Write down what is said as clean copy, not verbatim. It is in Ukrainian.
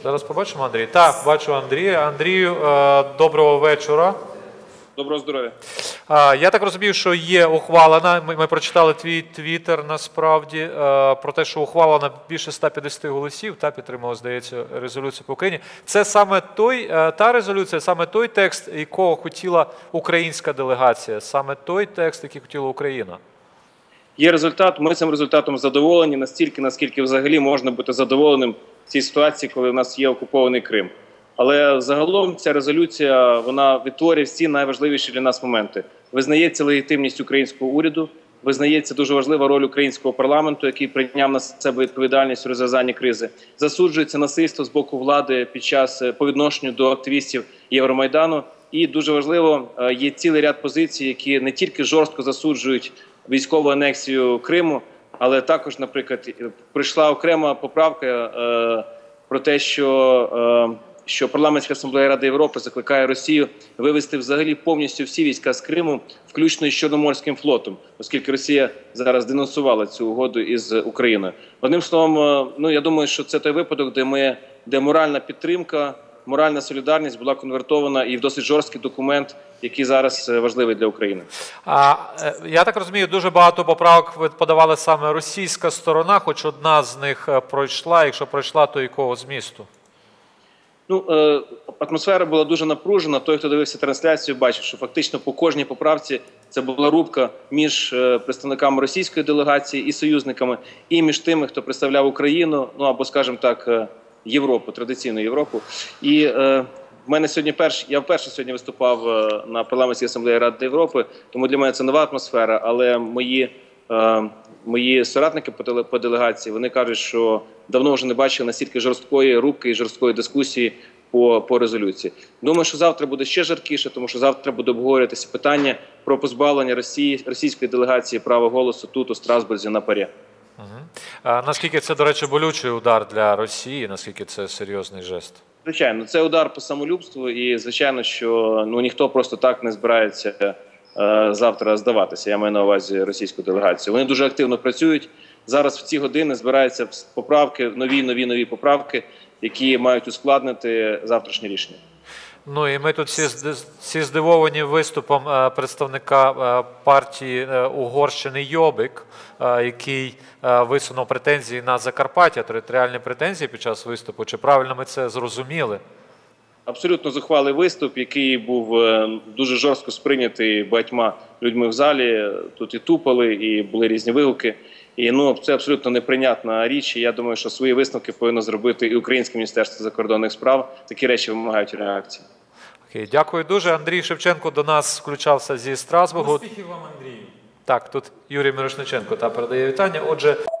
Зараз побачимо Андрія. Так, бачу Андрія. Андрію, доброго вечора. Доброго здоров'я. Я так розумію, що є ухвалена, ми прочитали твій твіттер насправді, про те, що ухвалена більше 150 голосів, підтримала, здається, резолюцію по Україні. Це саме та резолюція, саме той текст, якого хотіла українська делегація, саме той текст, який хотіла Україна. Є результат, ми цим результатом задоволені настільки, наскільки взагалі можна бути задоволеним в цій ситуації, коли в нас є окупований Крим. Але загалом ця резолюція, вона відтворює всі найважливіші для нас моменти. Визнається легітимність українського уряду, визнається дуже важлива роль українського парламенту, який прийняв на себе відповідальність у розв'язанні кризи. Засуджується насильство з боку влади по відношенню до активістів Євромайдану. І дуже важливо, є цілий ряд позицій, які не тільки жорстко засуджують військову анексію Криму, але також, наприклад, прийшла окрема поправка про те, що Парламентська асамблея Ради Європи закликає Росію вивести взагалі повністю всі війська з Криму, включно із Чорноморським флотом, оскільки Росія зараз денонсувала цю угоду із Україною. Одним словом, я думаю, що це той випадок, де моральна підтримка, моральна солідарність була конвертована і в досить жорсткий документ, який зараз важливий для України. Я так розумію, дуже багато поправок подавала саме російська сторона, хоч одна з них пройшла. Якщо пройшла, то якого змісту? Атмосфера була дуже напружена. Той, хто дивився трансляцію, бачив, що фактично по кожній поправці це була рубка між представниками російської делегації і союзниками, і між тими, хто представляв Україну, або, скажімо так, Європу, традиційну Європу. І в мене сьогодні я вперше сьогодні виступав на Парламентській асамблеї Ради Європи, тому для мене це нова атмосфера, але мої соратники по делегації, вони кажуть, що давно вже не бачили настільки жорсткої рубки і жорсткої дискусії по резолюції. Думаю, що завтра буде ще жаркіше, тому що завтра буде обговорюватися питання про позбавлення російської делегації права голосу тут, у Страсбурзі, на ПАРЄ. Наскільки це, до речі, болючий удар для Росії, наскільки це серйозний жест? Звичайно, це удар по самолюбству і, звичайно, що ніхто просто так не збирається завтра здаватися. Я маю на увазі російську делегацію. Вони дуже активно працюють. Зараз в ці години збираються поправки, нові поправки, які мають ускладнити завтрашнє рішення. І ми тут всі здивовані виступом представника партії Угорщини Йобик, який висунув претензії на Закарпаття, територіальні претензії під час виступу. Чи правильно ми це зрозуміли? Абсолютно зухвалий виступ, який був дуже жорстко сприйнятий багатьма людьми в залі. Тут і тупали, і були різні вигуки. І це абсолютно неприйнятна річ. І я думаю, що свої висновки повинно зробити і Українське міністерство закордонних справ. Такі речі вимагають реакції. Окей, дякую дуже. Андрій Шевченко до нас включався зі Страсбургу. Успіхів вам, Андрію. Так, тут Юрій Мірошниченко передає вітання. Отже...